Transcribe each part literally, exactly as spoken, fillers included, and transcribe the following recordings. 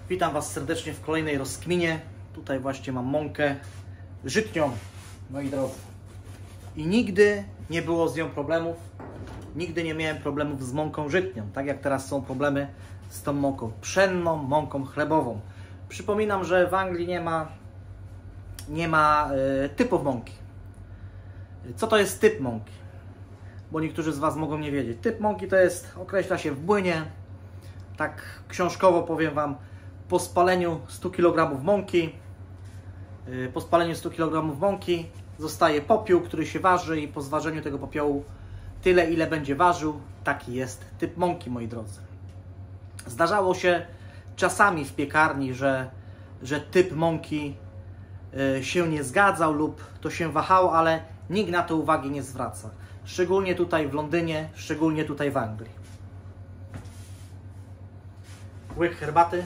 Witam Was serdecznie w kolejnej rozkminie. Tutaj właśnie mam mąkę żytnią, moi drodzy. I nigdy nie było z nią problemów. Nigdy nie miałem problemów z mąką żytnią, tak jak teraz są problemy z tą mąką pszenną, mąką chlebową. Przypominam, że w Anglii nie ma, nie ma y, typów mąki. Co to jest typ mąki? Bo niektórzy z Was mogą nie wiedzieć. Typ mąki to jest, określa się w błynie, tak książkowo powiem Wam, po spaleniu stu kilogramów mąki, yy, po spaleniu stu kilogramów mąki zostaje popiół, który się waży i po zważeniu tego popiołu tyle, ile będzie ważył, taki jest typ mąki, moi drodzy. Zdarzało się czasami w piekarni, że, że typ mąki yy, się nie zgadzał lub to się wahało, ale nikt na to uwagi nie zwraca. Szczególnie tutaj w Londynie, szczególnie tutaj w Anglii. Łyk herbaty.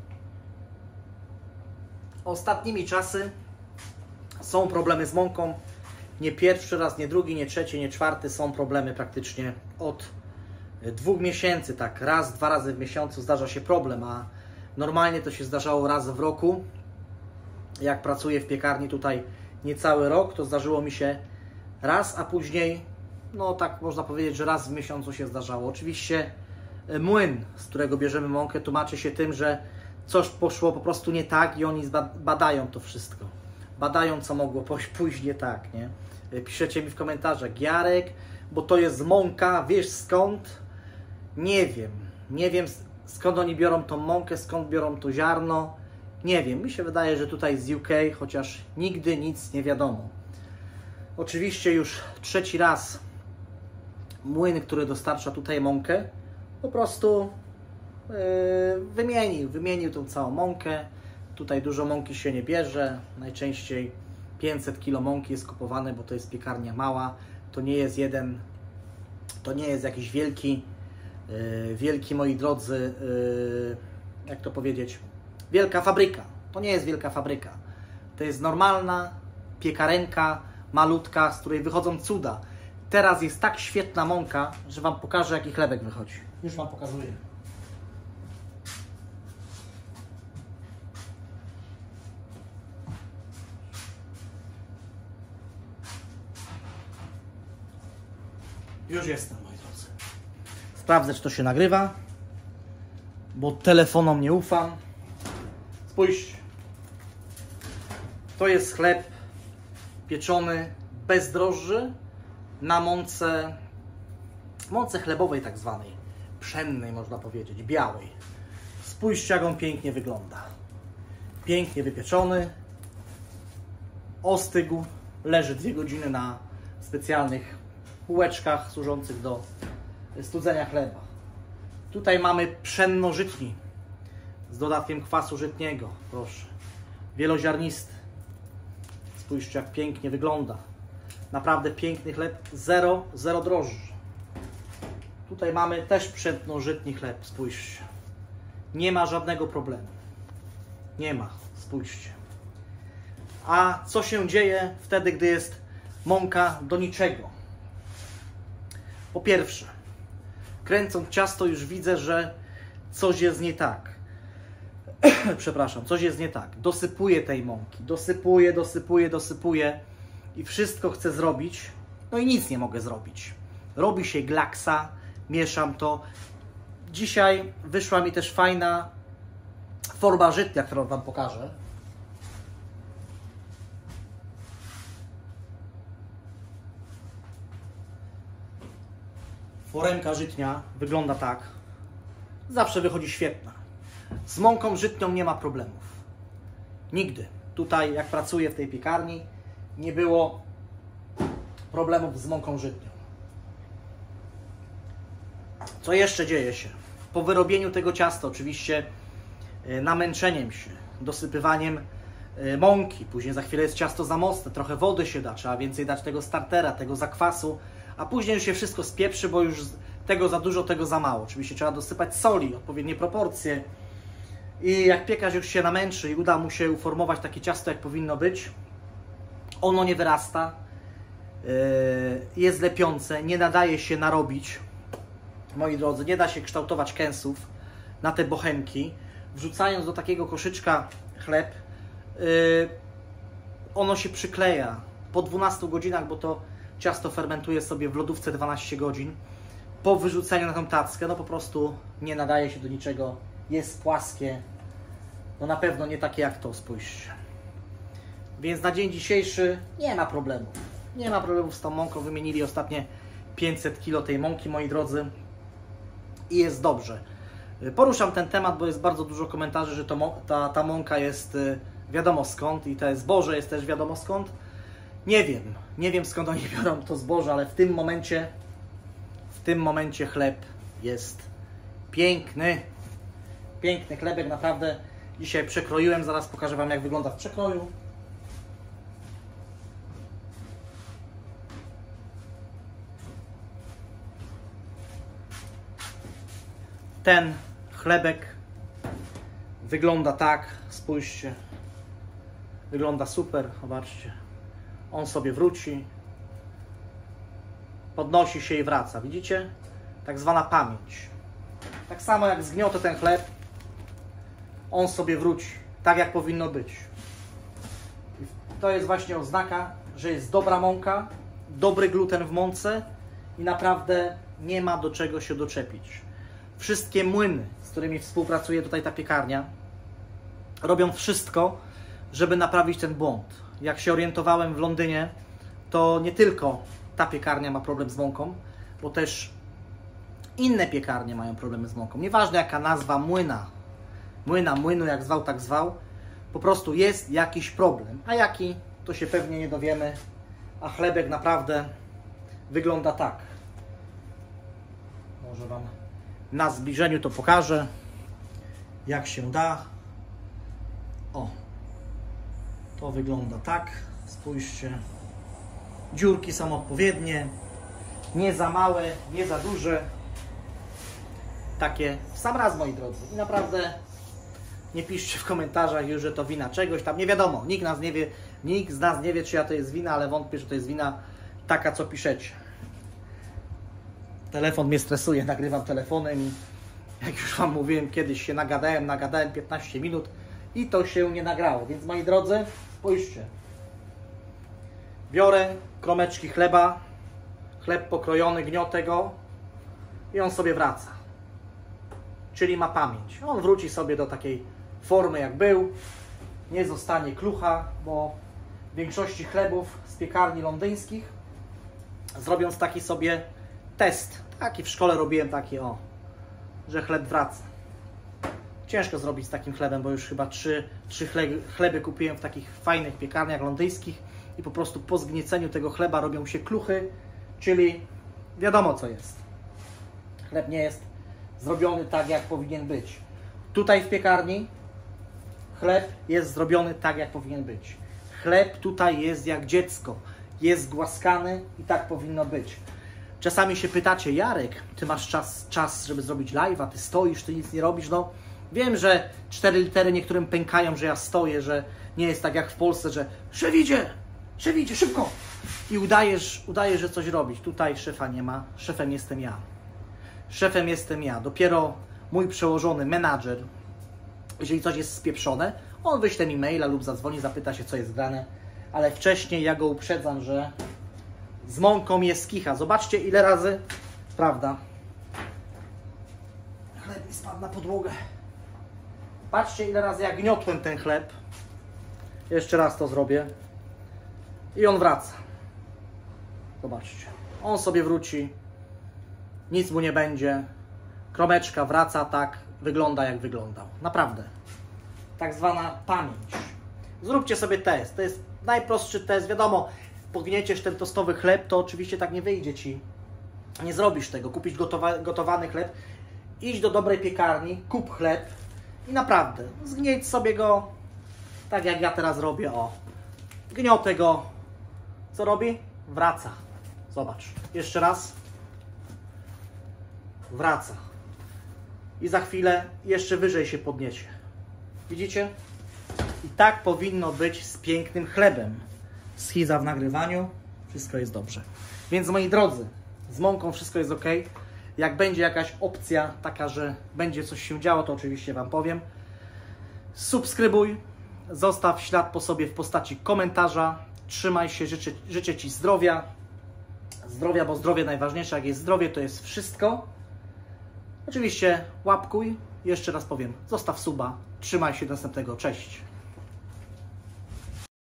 Ostatnimi czasy są problemy z mąką. Nie pierwszy raz, nie drugi, nie trzeci, nie czwarty. Są problemy praktycznie od dwóch miesięcy. Tak, raz, dwa razy w miesiącu zdarza się problem, a normalnie to się zdarzało raz w roku. Jak pracuję w piekarni tutaj niecały rok, to zdarzyło mi się raz, a później, no tak można powiedzieć, że raz w miesiącu się zdarzało. Oczywiście młyn, z którego bierzemy mąkę, tłumaczy się tym, że coś poszło po prostu nie tak i oni badają to wszystko. Badają, co mogło pójść nie tak, nie? Piszecie mi w komentarzach: Jarek, bo to jest mąka, wiesz skąd? Nie wiem. Nie wiem, skąd oni biorą tą mąkę, skąd biorą to ziarno. Nie wiem. Mi się wydaje, że tutaj z U K, chociaż nigdy nic nie wiadomo. Oczywiście już trzeci raz młyn, który dostarcza tutaj mąkę, po prostu yy, wymienił, wymienił tą całą mąkę. Tutaj dużo mąki się nie bierze. Najczęściej pięćset kilo mąki jest kupowane, bo to jest piekarnia mała. To nie jest jeden, to nie jest jakiś wielki, yy, wielki, moi drodzy, yy, jak to powiedzieć, wielka fabryka. To nie jest wielka fabryka. To jest normalna piekarenka, malutka, z której wychodzą cuda. Teraz jest tak świetna mąka, że Wam pokażę, jaki chlebek wychodzi. Już Wam pokazuję. Już jestem, moi drodzy. Sprawdzę, czy to się nagrywa, bo telefonom nie ufam. Spójrzcie. To jest chleb pieczony bez drożdży na mące, mące chlebowej tak zwanej, pszennej można powiedzieć, białej. Spójrzcie, jak on pięknie wygląda. Pięknie wypieczony, ostygł, leży dwie godziny na specjalnych półeczkach służących do studzenia chleba. Tutaj mamy pszenno-żytni z dodatkiem kwasu żytniego, proszę. Wieloziarnisty. Spójrzcie, jak pięknie wygląda. Naprawdę piękny chleb, zero, zero drożdży. Tutaj mamy też pszenno-żytni chleb, spójrzcie. Nie ma żadnego problemu. Nie ma, spójrzcie. A co się dzieje wtedy, gdy jest mąka do niczego? Po pierwsze, kręcąc ciasto już widzę, że coś jest nie tak. Przepraszam, coś jest nie tak. Dosypuję tej mąki. Dosypuję, dosypuję, dosypuję. I wszystko chcę zrobić, no i nic nie mogę zrobić. Robi się glaksa, mieszam to. Dzisiaj wyszła mi też fajna forma żytnia, którą Wam pokażę. Foremka żytnia wygląda tak. Zawsze wychodzi świetna. Z mąką żytnią nie ma problemów. Nigdy. Tutaj, jak pracuję w tej piekarni, nie było problemów z mąką żytnią. Co jeszcze dzieje się? Po wyrobieniu tego ciasta, oczywiście namęczeniem się, dosypywaniem mąki, później za chwilę jest ciasto za mocne, trochę wody się da, trzeba więcej dać tego startera, tego zakwasu, a później już się wszystko spieprzy, bo już tego za dużo, tego za mało. Oczywiście trzeba dosypać soli, odpowiednie proporcje. I jak piekarz już się namęczy i uda mu się uformować takie ciasto, jak powinno być, ono nie wyrasta, jest lepiące, nie nadaje się narobić. Moi drodzy, nie da się kształtować kęsów na te bochenki, wrzucając do takiego koszyczka chleb, yy, ono się przykleja po dwunastu godzinach, bo to ciasto fermentuje sobie w lodówce dwanaście godzin. Po wyrzuceniu na tą tackę, no po prostu nie nadaje się do niczego, jest płaskie, no na pewno nie takie jak to, spójrzcie. Więc na dzień dzisiejszy nie ma problemu. Nie ma problemów z tą mąką. Wymienili ostatnie pięćset kilo tej mąki, moi drodzy. I jest dobrze. Poruszam ten temat, bo jest bardzo dużo komentarzy, że to, ta, ta mąka jest wiadomo skąd i to zboże jest też wiadomo skąd. Nie wiem. Nie wiem skąd oni biorą to zboże, ale w tym momencie w tym momencie chleb jest piękny. Piękny chlebek, naprawdę. Dzisiaj przekroiłem. Zaraz pokażę Wam, jak wygląda w przekroju. Ten chlebek wygląda tak, spójrzcie, wygląda super, zobaczcie, on sobie wróci, podnosi się i wraca, widzicie? Tak zwana pamięć. Tak samo jak zgniotę ten chleb, on sobie wróci, tak jak powinno być. I to jest właśnie oznaka, że jest dobra mąka, dobry gluten w mące i naprawdę nie ma do czego się doczepić. Wszystkie młyny, z którymi współpracuje tutaj ta piekarnia, robią wszystko, żeby naprawić ten błąd. Jak się orientowałem w Londynie, to nie tylko ta piekarnia ma problem z mąką, bo też inne piekarnie mają problemy z mąką. Nieważne jaka nazwa młyna, młyna, młynu, jak zwał, tak zwał, po prostu jest jakiś problem. A jaki, to się pewnie nie dowiemy, a chlebek naprawdę wygląda tak. Może Wam na zbliżeniu to pokażę, jak się da. O, to wygląda tak, spójrzcie. Dziurki są odpowiednie, nie za małe, nie za duże. Takie w sam raz, moi drodzy. I naprawdę nie piszcie w komentarzach już, że to wina czegoś tam. Nie wiadomo, nikt nas nie wie, nikt z nas nie wie, czyja to jest wina, ale wątpię, że to jest wina taka, co piszecie. Telefon mnie stresuje, nagrywam telefonem i jak już Wam mówiłem, kiedyś się nagadałem, nagadałem piętnaście minut i to się nie nagrało. Więc moi drodzy, spójrzcie. Biorę kromeczki chleba, chleb pokrojony, gniotę go i on sobie wraca. Czyli ma pamięć. On wróci sobie do takiej formy, jak był. Nie zostanie klucha, bo w większości chlebów z piekarni londyńskich, zrobiąc taki sobie test, taki w szkole robiłem taki, o, że chleb wraca. Ciężko zrobić z takim chlebem, bo już chyba trzy, trzy chleby, chleby kupiłem w takich fajnych piekarniach londyńskich i po prostu po zgnieceniu tego chleba robią się kluchy, czyli wiadomo co jest. Chleb nie jest zrobiony tak, jak powinien być. Tutaj w piekarni chleb jest zrobiony tak, jak powinien być. Chleb tutaj jest jak dziecko, jest głaskany i tak powinno być. Czasami się pytacie, Jarek, ty masz czas, czas żeby zrobić live'a, ty stoisz, ty nic nie robisz, no wiem, że cztery litery niektórym pękają, że ja stoję, że nie jest tak jak w Polsce, że szef idzie, szef idzie, szybko i udajesz, udajesz, że coś robisz. Tutaj szefa nie ma, szefem jestem ja. Szefem jestem ja. Dopiero mój przełożony menadżer, jeżeli coś jest spieprzone, on wyśle mi maila lub zadzwoni, zapyta się, co jest grane, ale wcześniej ja go uprzedzam, że z mąką jest kicha. Zobaczcie, ile razy, prawda, chleb mi spadł na podłogę. Patrzcie, ile razy ja gniotłem ten chleb. Jeszcze raz to zrobię. I on wraca. Zobaczcie. On sobie wróci. Nic mu nie będzie. Kromeczka wraca tak, wygląda jak wyglądał. Naprawdę. Tak zwana pamięć. Zróbcie sobie test. To jest najprostszy test. Wiadomo, pognieciesz ten tostowy chleb, to oczywiście tak nie wyjdzie Ci. Nie zrobisz tego. Kupić gotowa, gotowany chleb. Idź do dobrej piekarni, kup chleb i naprawdę zgnieć sobie go tak jak ja teraz robię. O, gniotę go. Co robi? Wraca. Zobacz. Jeszcze raz. Wraca. I za chwilę jeszcze wyżej się podniesie. Widzicie? I tak powinno być z pięknym chlebem. Schiza w nagrywaniu. Wszystko jest dobrze. Więc moi drodzy, z mąką wszystko jest ok. Jak będzie jakaś opcja taka, że będzie coś się działo, to oczywiście Wam powiem. subskrybuj, zostaw ślad po sobie w postaci komentarza. Trzymaj się, życzę, życzę Ci zdrowia. Zdrowia, bo zdrowie najważniejsze. Jak jest zdrowie, to jest wszystko. Oczywiście łapkuj. Jeszcze raz powiem, zostaw suba. Trzymaj się do następnego. Cześć.